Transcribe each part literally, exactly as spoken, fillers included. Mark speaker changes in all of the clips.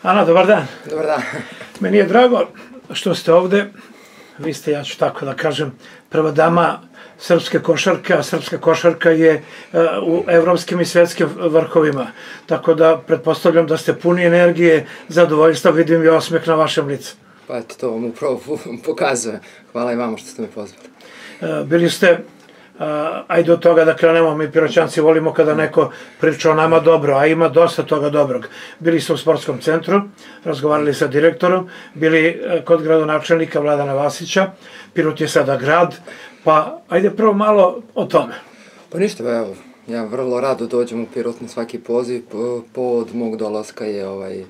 Speaker 1: Ana, dobar dan.
Speaker 2: Dobar dan.
Speaker 1: Meni je drago što ste ovde. Vi ste, ja ću tako da kažem, prva dama srpske košarke, a srpska košarka je u evropskim i svetskim vrhovima. Tako da pretpostavljam da ste puni energije, zadovoljstva, vidim i osmeh na vašem licu.
Speaker 2: Pa eto, to vam upravo pokazuje. Hvala i vama što ste me pozvali.
Speaker 1: Bili ste, ajde od toga da krenemo, mi Piroćanci volimo kada neko priča o nama dobro, a ima dosta toga dobrog. Bili ste u sportskom centru, razgovarali sa direktorom, bili kod gradonačelnika Vladana Vasića, Pirot je sada grad, pa ajde prvo malo o tome.
Speaker 2: Pa ništa, evo, ja vrlo rado dođem u Pirot na svaki poziv. Povod mog dolaska je ovaj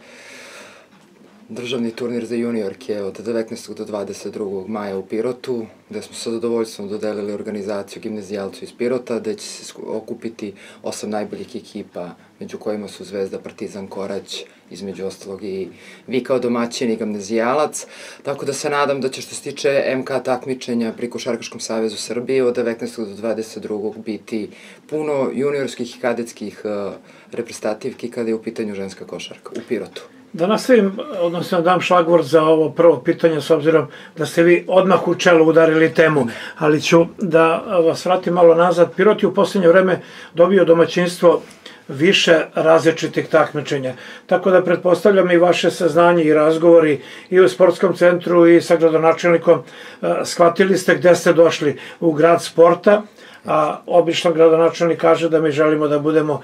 Speaker 2: državni turnir za juniorke od devetnaestog do dvadeset drugog maja u Pirotu, gde smo sa zadovoljstvom dodelili organizaciju Gimnazijalcu iz Pirota, gde će se okupiti osam najboljih ekipa, među kojima su Zvezda, Partizan, Korać, između ostalog i vi kao domaćin i Gimnazijalac. Tako da se nadam da će, što se tiče em ka takmičenja pri Košarkaškom savezu Srbije, od devetnaestog do dvadeset drugog biti puno juniorskih i kadetskih reprezentativki kada je u pitanju ženska košarka u Pirotu.
Speaker 1: Da nastavim, odnosno dam šlagvort za ovo prvo pitanje, s obzirom da ste vi odmah u čelo udarili temu, ali ću da vas vratim malo nazad. Pirot je u poslednje vreme dobio domaćinstvo više različitih takmičenja, tako da pretpostavljam i vaše saznanje i razgovori i u sportskom centru i sa gradonačelnikom, shvatili ste gde ste došli, u grad sporta, a obično gradonačelnik kaže da mi želimo da budemo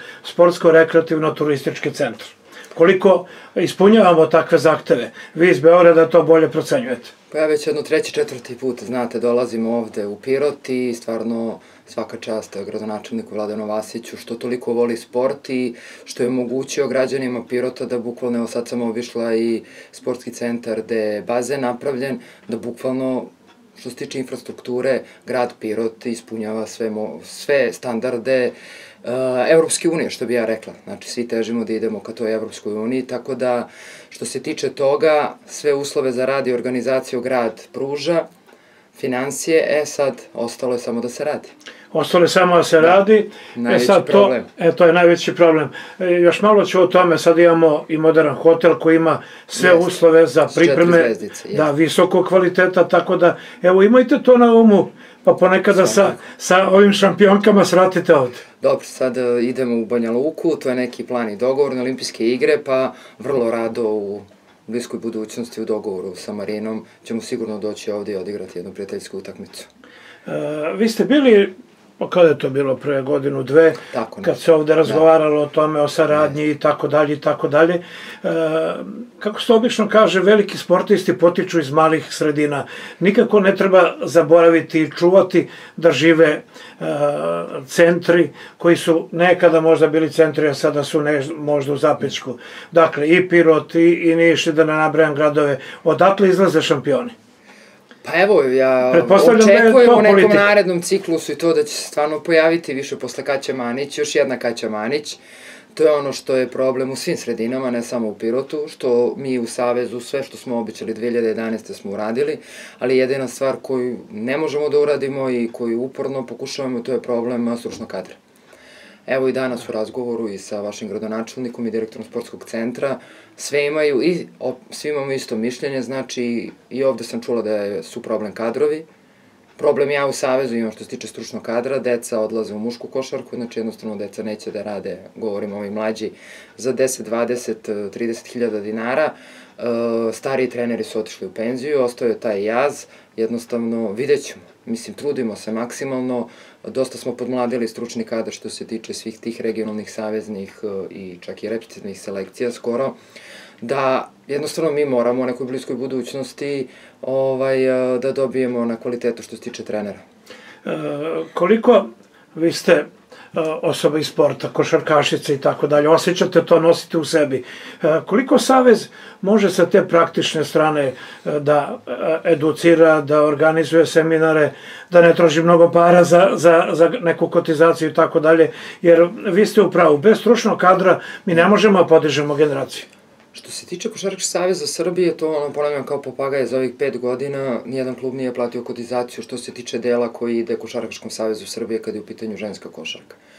Speaker 1: sportsko-rekreativno-turistički centar. Koliko ispunjavamo takve zahteve? Vi iz Beograda to bolje procenjujete.
Speaker 2: Pa ja već jedno treći, četvrti put, znate, dolazim ovde u Pirot i stvarno svaka čast gradonačelniku Vladanu Vasiću što toliko voli sport i što je omogućio građanima Pirota da bukvalno, evo sad sam obišla i sportski centar gde je bazen napravljen, da bukvalno što se tiče infrastrukture, grad Pirot ispunjava sve standarde Evropske unije, što bi ja rekla. Znači, svi težimo da idemo ka toj Evropskoj uniji, tako da, što se tiče toga, sve uslove za rad i organizaciju grad pruža, financije, e sad, ostalo je samo da se radi.
Speaker 1: Ostalo je samo da se radi.
Speaker 2: Najveći problem.
Speaker 1: E, to je najveći problem. Još malo ću o tome, sad imamo i modern hotel koji ima sve uslove za pripreme, da, visokog kvaliteta, tako da, evo, imajte to na umu, pa ponekada sa ovim šampionkama svratite ovde.
Speaker 2: Dobro, sad idemo u Banja Luku, to je neki plan i dogovor na olimpijske igre, pa vrlo rado u bliskoj budućnosti u dogovoru sa Marinom ćemo sigurno doći ovde i odigrati jednu prijateljsku utakmicu.
Speaker 1: Vi ste bili, kada je to bilo, prve godinu, dve, kad se ovde razgovaralo o tome, o saradnji i tako dalje i tako dalje. Kako se obično kaže, veliki sportisti potiču iz malih sredina. Nikako ne treba zaboraviti i čuvati da žive centri koji su nekada možda bili centri, a sada su možda u zapećku. Dakle, i Pirot, i Niš, da ne nabrajam gradove. Odatle izlaze šampioni.
Speaker 2: Pa evo, ja očekujem u nekom narednom ciklusu i to da će se stvarno pojaviti više posle Kaća Manić, još jedna Kaća Manić. To je ono što je problem u svim sredinama, ne samo u Pirotu, što mi u Savezu sve što smo obećali dve hiljade jedanaeste. smo uradili, ali jedina stvar koju ne možemo da uradimo i koju uporno pokušavamo, to je problem stručnog kadra. Evo i danas u razgovoru i sa vašim gradonačelnikom i direktorom sportskog centra, sve imaju i svi imamo isto mišljenje, znači i ovde sam čula da su problem kadrovi. Problem ja u Savezu imam što se tiče stručnog kadra, deca odlaze u mušku košarku, znači jednostavno deca neće da rade, govorimo ovi mlađi, za deset, dvadeset, trideset hiljada dinara. Stariji treneri su otišli u penziju, ostao je taj jaz, jednostavno vidjet ćemo. Mislim, trudimo se maksimalno, dosta smo podmladili stručni kadar što se tiče svih tih regionalnih, saveznih i čak i reprezentativnih selekcija skoro, da jednostavno mi moramo u nekoj bliskoj budućnosti da dobijemo na kvalitetu što se tiče trenera.
Speaker 1: Koliko vi ste osoba iz sporta, košarkašice i tako dalje, osjećate to, nosite u sebi. Koliko Savez može sa te praktične strane da educira, da organizuje seminare, da ne troši mnogo para za neku kotizaciju i tako dalje, jer vi ste u pravu, bez stručnog kadra mi ne možemo da podižemo generaciju.
Speaker 2: Što se tiče Košarkaškog saveza Srbije, to ono ponavljam kao papagaje za ovih pet godina, nijedan klub nije platio kotizaciju što se tiče dela koji ide Košarkaškom savezu Srbije kada je u pitanju ženska košarka.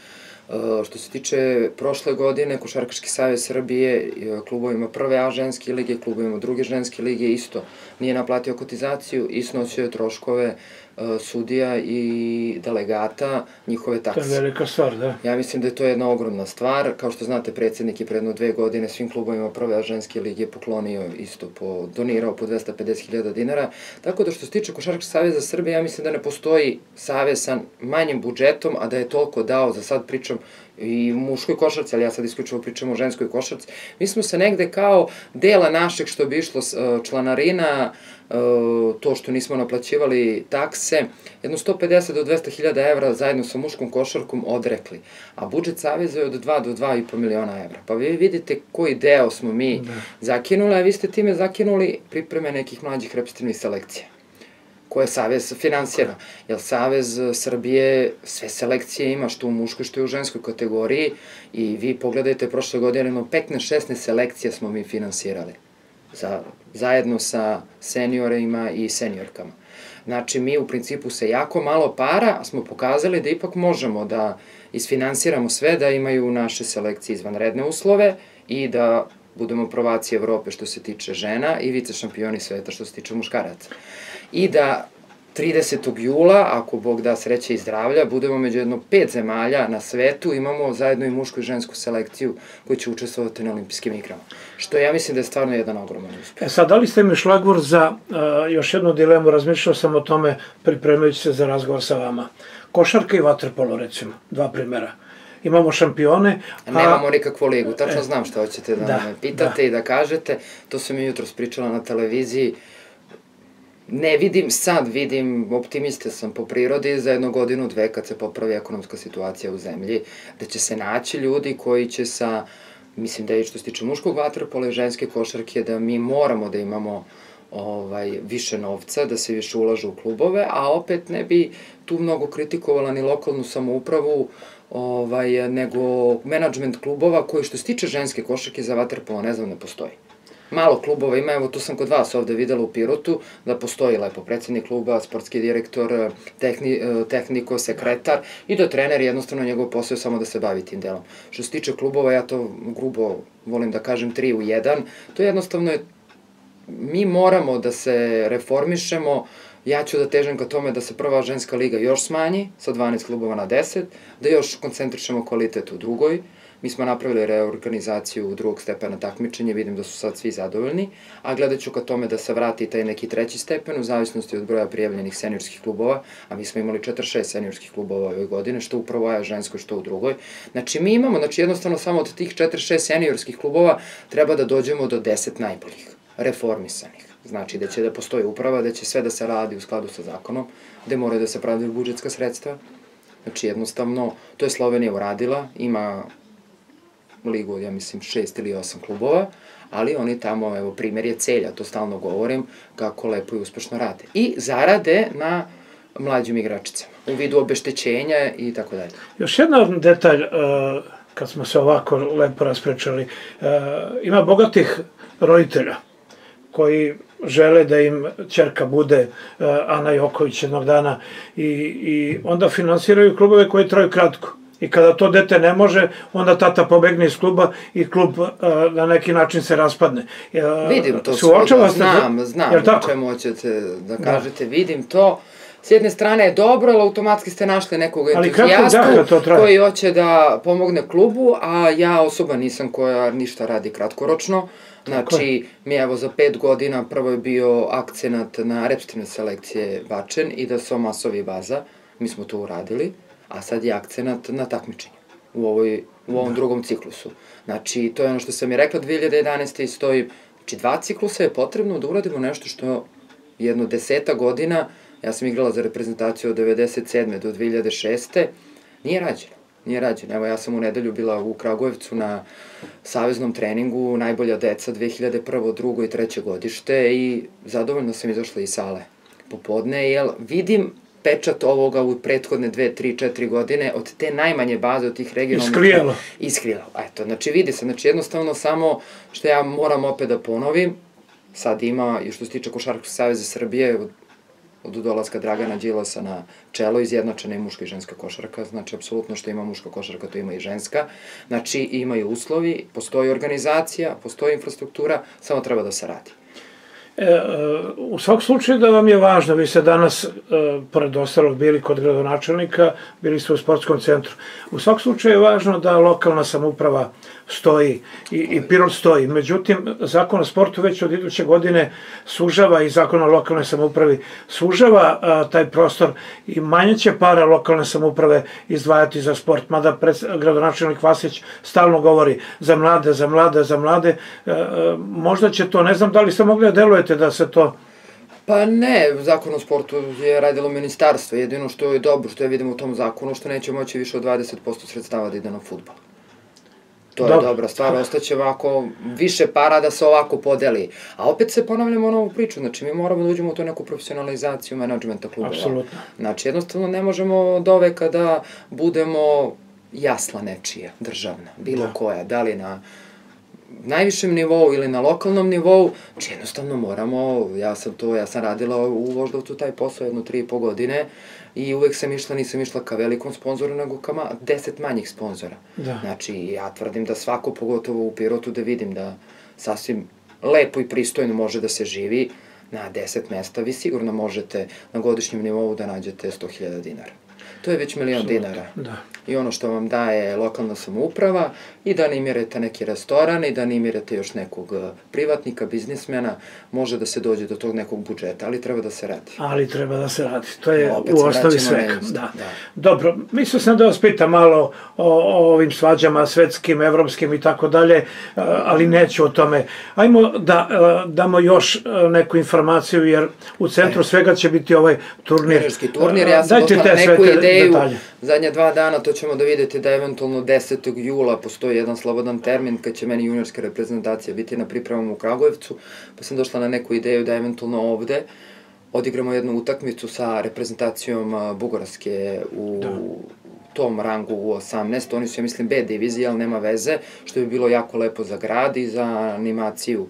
Speaker 2: Što se tiče prošle godine, Košarkaški savez Srbije klubovima prve A ženske lige, klubovima druge ženske lige isto nije naplatio kotizaciju i snosio je troškove sudija i delegata, njihove takse.
Speaker 1: To je velika stvar, da.
Speaker 2: Ja mislim da je to jedna ogromna stvar. Kao što znate, predsjednik je predno dve godine svim klubovima prve A ženske lige poklonio isto, donirao po dvesta pedeset hiljada dinara. Tako da što se tiče Košarkaškog saveza Srbije, ja mislim da ne postoji savez sa manjim budžetom, a da je toliko dao, za sad pričam i muškoj košarci, ali ja sad isključivo pričam o ženskoj košarci. Mi smo se negde kao dela našeg što bi išlo članarina, to što nismo naplaćivali takse, jedno sto pedeset do dvesta hiljada evra zajedno sa muškom košarkom odrekli. A budžet saveza je od dva do dva i po miliona evra. Pa vi vidite koji deo smo mi zakinuli, a vi ste time zakinuli pripreme nekih mlađih reprezentativnih selekcija koje Savez finansira. Jer Savez Srbije sve selekcije ima, što u muškoj, što i u ženskoj kategoriji, i vi pogledajte, prošle godine imamo petnaest šesnaest selekcija smo mi finansirali, zajedno sa seniorima i seniorkama. Znači, mi u principu sa jako malo para smo pokazali da ipak možemo da isfinansiramo sve, da imaju naše selekcije izvanredne uslove i da budemo prvaci Evrope što se tiče žena i vice šampioni sveta što se tiče muškaraca. I da tridesetog jula, ako Bog da sreće i zdravlja, budemo među jedno pet zemalja na svetu, imamo zajedno i mušku i žensku selekciju koji će učestvovati na olimpijskim igrama. Što ja mislim da je stvarno jedan ogroman uspeh.
Speaker 1: E sad, da li ste mi šlagvor za još jednu dilemu, razmišljao sam o tome pripremajući se za razgovor sa vama. Košarka i vaterpolo, recimo, dva primjera. Imamo šampione.
Speaker 2: Nemamo nikakvu ligu, tačno znam što hoćete da me pitate i da kažete. To sam i jutro pričala na televiziji. Ne vidim, sad vidim, optimiste sam po prirodi, za jednu godinu, dve, kad se popravi ekonomska situacija u zemlji, da će se naći ljudi koji će sa, mislim da je što se tiče muškog vaterpola i ženske košarke, da mi moramo da imamo više novca, da se više ulaže u klubove, a opet ne bi tu mnogo kritikovala ni lokalnu samoupravu, nego menadžment klubova koji što se tiče ženske košarke za vaterpolo, ne znam, ne postoji. Malo klubova ima, evo tu sam kod vas ovde videla u Pirotu, da postoji lepo predsjednik kluba, sportski direktor, tehniko, sekretar i da trener jednostavno njegov posao samo da se bavi tim delom. Što se tiče klubova, ja to grubo volim da kažem tri u jedan, to jednostavno je, mi moramo da se reformišemo, ja ću da težem ka tome da se prva ženska liga još smanji, sa dvanaest klubova na deset, da još koncentrišemo kvalitet u drugoj. Mi smo napravili reorganizaciju drugog stepena takmičenja, vidim da su sad svi zadovoljni, a gledat ću ka tome da se vrati taj neki treći stepen u zavisnosti od broja prijavljenih seniorskih klubova, a mi smo imali četrdeset šest seniorskih klubova ove godine, što u prvoj A ženskoj, što u drugoj. Znači mi imamo, znači jednostavno samo od tih četrdeset šest seniorskih klubova treba da dođemo do deset najboljih, reformisanih. Znači da će da postoji uprava, da će sve da se radi u skladu sa zakonom, gde moraju da se pravdaju budžetska sredstva. Znači jednostavno, to je Slovenija uradila, ima ligu, ja mislim, šest ili osam klubova, ali oni tamo, evo, primjer je Celja, to stalno govorim, kako lepo i uspešno rade. I zarade na mlađim igračicama, u vidu obeštećenja i tako dalje.
Speaker 1: Još jedan detalj, kad smo se ovako lepo rasprečali, ima bogatih roditelja koji žele da im ćerka bude Ana Joković jednog dana i onda finansiraju klubove koji traju kratko. I kada to dete ne može, onda tata pobegne iz kluba i klub na neki način se raspadne.
Speaker 2: Vidim to svoga, znam, znam o čemu hoćete da kažete, vidim to. S jedne strane je dobro, ali automatski ste našli nekog entuzijastu koji hoće da pomogne klubu, a ja osoba nisam koja ništa radi kratkoročno. Znači, mi evo za pet godina prvo je bio akcenat na reprezentativne selekcije bačen i da su masovi baza, mi smo to uradili, a sad je akcenat na takmičenju u ovom drugom ciklusu. Znači, to je ono što sam i rekla dve hiljade jedanaeste. i stoji, znači dva ciklusa je potrebno da uradimo nešto što jedno deseta godina, ja sam igrala za reprezentaciju od devedeset sedme do dve hiljade šeste. Nije rađeno, nije rađeno. Evo, ja sam u nedelju bila u Kragujevcu na saveznom treningu, najbolja deca dve hiljade prvo, drugo i treće godište i zadovoljno sam izašla iz sale popodne, jer vidim pečat ovoga u prethodne dve, tri, četiri godine od te najmanje baze, od tih regionalnih...
Speaker 1: Isklijalo.
Speaker 2: Isklijalo, eto, znači vidi se, znači jednostavno samo što ja moram opet da ponovim, sad ima, i što se tiče Košarkaškog saveza Srbije, od dolaska Dragana Đilasa na čelo, izjednačena i muška i ženska košarka, znači apsolutno što ima muška košarka, to ima i ženska, znači imaju uslovi, postoji organizacija, postoji infrastruktura, samo treba da se radi.
Speaker 1: U svakom slučaju da vam je važno, vi ste danas, pored ostalog, bili kod gradonačelnika, bili ste u sportskom centru. U svakom slučaju je važno da lokalna samouprava stoji i Pirot stoji. Međutim, Zakon o sportu već od iduće godine sužava i Zakon o lokalnoj samoupravi sužava taj prostor i manje će para lokalne samouprave izdvajati za sport. Mada gradonačelnik Vasić stalno govori za mlade, za mlade, za mlade. Možda će to, ne znam da li ste mogli da delujete da se to...
Speaker 2: Pa ne, Zakon o sportu je radilo ministarstvo, jedino što je dobro, što je vidimo u tom zakonu, što neće moći više od dvadeset posto sredstava da ide na fudbal. To je dobra stvar, ostaće ovako više para da se ovako podeli. A opet se ponavljamo na ovu priču, znači mi moramo da uđemo u to neku profesionalizaciju menadžmenta klubova.
Speaker 1: Apsolutno.
Speaker 2: Znači jednostavno ne možemo do veka da budemo jasla nečija, državna, bilo koja, da li na najvišem nivou ili na lokalnom nivou, znači jednostavno moramo, ja sam to, ja sam radila u Voždovcu taj posao jedno tri i po godine i uvek sam išla, nisam išla ka velikom sponzoru, nego ka deset manjih sponzora. Znači, ja tvrdim da svako, pogotovo u Pirotu, da vidim da sasvim lepo i pristojno može da se živi na deset mesta, vi sigurno možete na godišnjem nivou da nađete sto hiljada dinara. To je već milion dinara. I ono što vam daje lokalna samouprava i da animirate neki restoran i da animirate još nekog privatnika, biznismena, može da se dođe do tog nekog budžeta, ali treba da se radi.
Speaker 1: Ali treba da se radi. To je u osnovi svega. Dobro, mislio sam da vas pitam malo o ovim svađama svetskim, evropskim i tako dalje, ali neću o tome. Ajmo da damo još neku informaciju, jer u centru svega će biti ovaj turnir.
Speaker 2: Turnirski turnir, ja sam došla neku ideju, zadnje dva dana to ćemo da vidite da eventualno desetog jula postoji jedan slobodan termin kad će meni juniorska reprezentacija biti na pripremama u Kragujevcu, pa sam došla na neku ideju da eventualno ovde odigramo jednu utakmicu sa reprezentacijom Bugarske u tom rangu u osamnaest, oni su, ja mislim, B divizije, ali nema veze, što bi bilo jako lepo za grad i za animaciju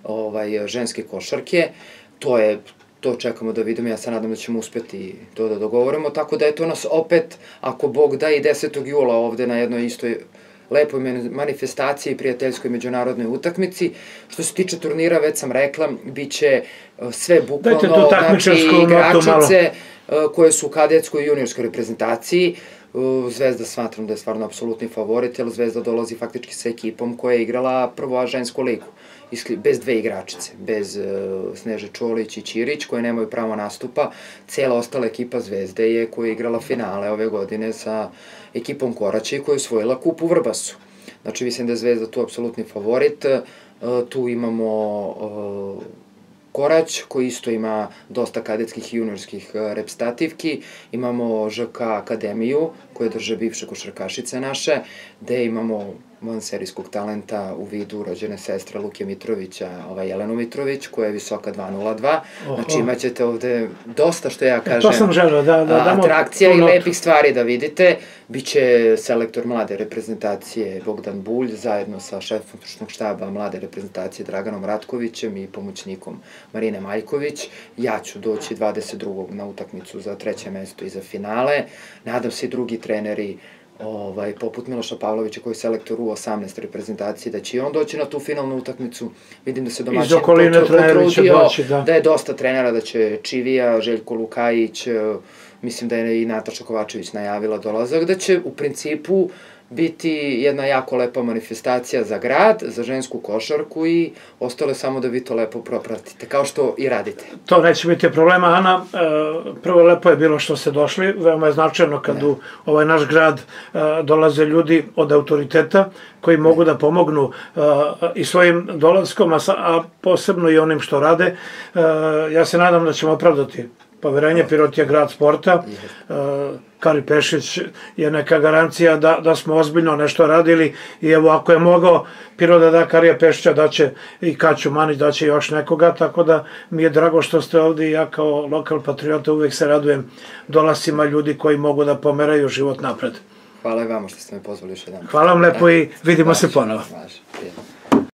Speaker 2: ženske košarke. To je To čekamo da vidimo, ja se nadam da ćemo uspeti to da dogovorimo, tako da je to nas opet, ako Bog da, i desetog jula ovde na jednoj istoj lepoj manifestaciji i prijateljskoj međunarodnoj utakmici. Što se tiče turnira, već sam rekla, bit će sve bukvalno, znači igračice koje su u kadetskoj i juniorskoj reprezentaciji. Zvezda smatram da je stvarno apsolutni favorit, jer Zvezda dolazi faktički sa ekipom koja je igrala prvo A žensku ligu. Bez dve igračice, bez Sneže Čolić i Ćirić, koje nemaju pravo nastupa. Cela ostala ekipa Zvezde je koja je igrala finale ove godine sa ekipom Koraća i koja je osvojila kup u Vrbasu. Znači, mislim da je Zvezda tu apsolutni favorit. Tu imamo Korać, koji isto ima dosta kadetskih i juniorskih reprezentativki. Imamo Ž K Akademiju, koje drže bivše košarkašice naše, gde imamo vanserijskog talenta u vidu rođene sestre Luke Mitrovića, Jelenu Mitrović, koja je visoka dva nula dva. Znači imat ćete ovde dosta, što ja kažem, atrakcija i lepih stvari da vidite. Biće selektor mlade reprezentacije Bogdan Bulj, zajedno sa šefom stručnog štaba mlade reprezentacije Draganom Ratkovićem i pomoćnikom Marine Maljković. Ja ću doći dvadeset drugog na utakmicu za treće mesto i za finale. Nadam se i drugi treneri, poput Miloša Pavlovića, koji je selektor u osamnaest reprezentacije, da će i on doći na tu finalnu utakmicu. Vidim da se domaćin potrudio, da je dosta trenera, da će Čivija, Željko Lukajić, mislim da je i Nataša Kovačević najavila dolazak, da će u principu biti jedna jako lepa manifestacija za grad, za žensku košarku i ostalo je samo da vi to lepo propratite, kao što i radite.
Speaker 1: To neće biti problema, Ana. Prvo, lepo je bilo što ste došli, veoma je značajno kad u ovaj naš grad dolaze ljudi od autoriteta koji mogu da pomognu i svojim dolaskom, a posebno i onim što rade. Ja se nadam da ćemo opravdati poverenje. Pirot je grad sporta. Kari Pešić je neka garancija da smo ozbiljno nešto radili i evo, ako je mogao Pirot da da Karija Pešića, da će i Kaću Manić, da će još nekoga, tako da mi je drago što ste ovde i ja kao lokal patriota uvek se radujem dolascima ljudi koji mogu da pomeraju život napred.
Speaker 2: Hvala i vama što ste me pozvali još jedan.
Speaker 1: Hvala vam lepo i vidimo se ponovo.